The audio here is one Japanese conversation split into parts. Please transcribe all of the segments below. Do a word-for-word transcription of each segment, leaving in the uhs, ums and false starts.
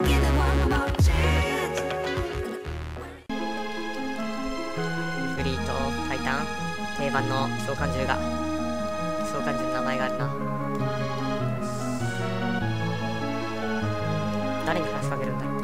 フリーとタイタン定番の召喚獣が召喚獣の名前があるな。誰に話しかけるんだろう。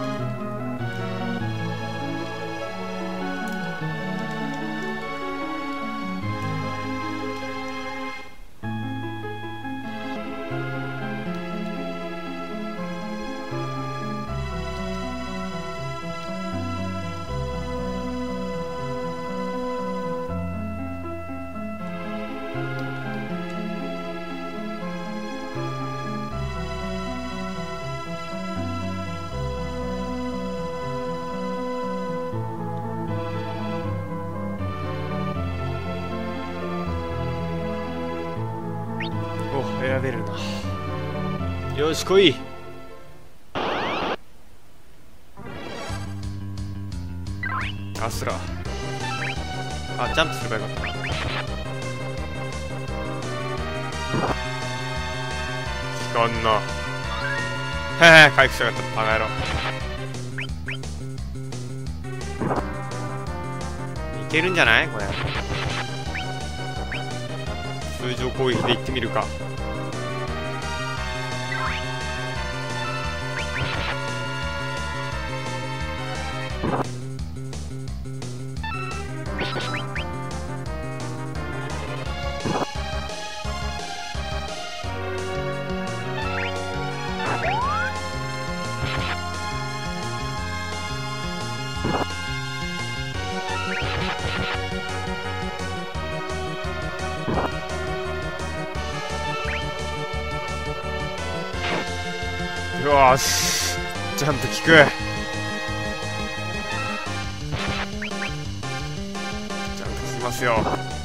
選べるな。よし来い。アスラ。あ、ジャンプすればよかった。時間な。へへ、回復しやがった。バカ野郎。いけるんじゃないこれ。通常攻撃でいってみるか。よーし、ジャンプ効く。ジャンプ効きますよ。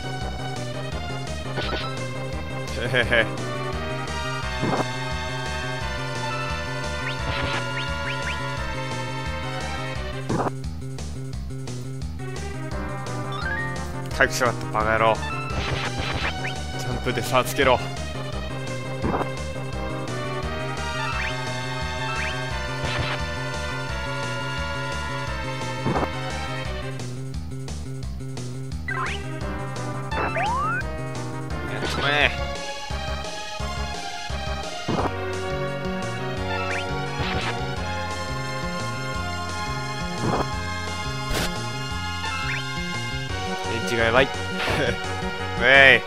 へへへ。回復しやがったバカ野郎。ジャンプで差つけろ。エッジがやばい。ウェイ。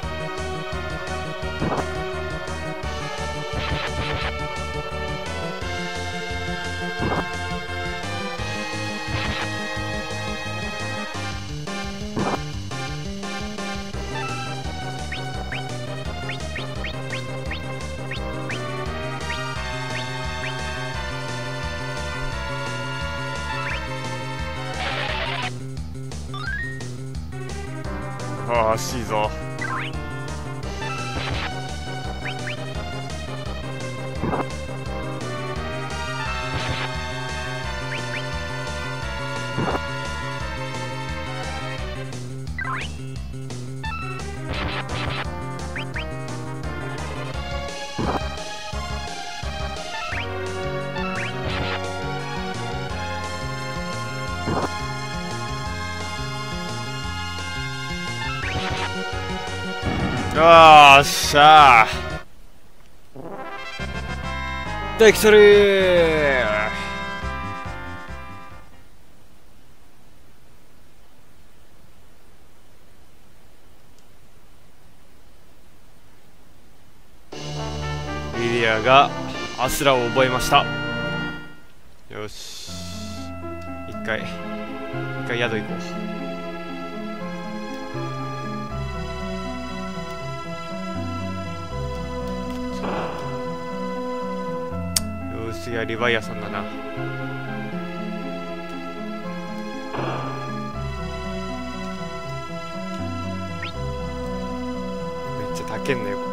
ああ、惜しいぞ。よーっしゃー、できとるー。リリアがアスラを覚えました。よし、一回一回宿行こう。次はリヴァイアさんだな。めっちゃ高えんだよこれ。